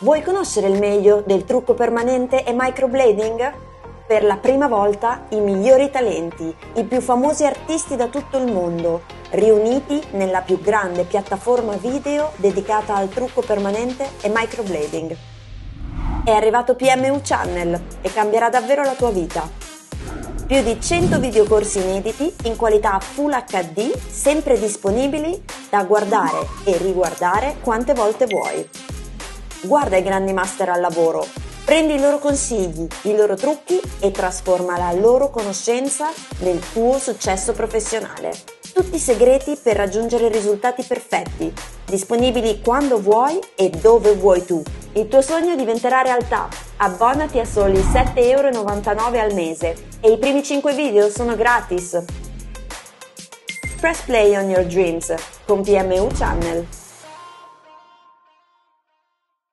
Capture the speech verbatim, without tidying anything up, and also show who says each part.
Speaker 1: Vuoi conoscere il meglio del trucco permanente e microblading? Per la prima volta i migliori talenti, i più famosi artisti da tutto il mondo, riuniti nella più grande piattaforma video dedicata al trucco permanente e microblading. È arrivato P M U Channel e cambierà davvero la tua vita. Più di cento videocorsi inediti in qualità Full H D, sempre disponibili da guardare e riguardare quante volte vuoi. Guarda i grandi master al lavoro, prendi i loro consigli, i loro trucchi e trasforma la loro conoscenza nel tuo successo professionale. Tutti i segreti per raggiungere risultati perfetti, disponibili quando vuoi e dove vuoi tu. Il tuo sogno diventerà realtà. Abbonati a soli sette virgola novantanove euro al mese e i primi cinque video sono gratis. Press play on your dreams con P M U Channel.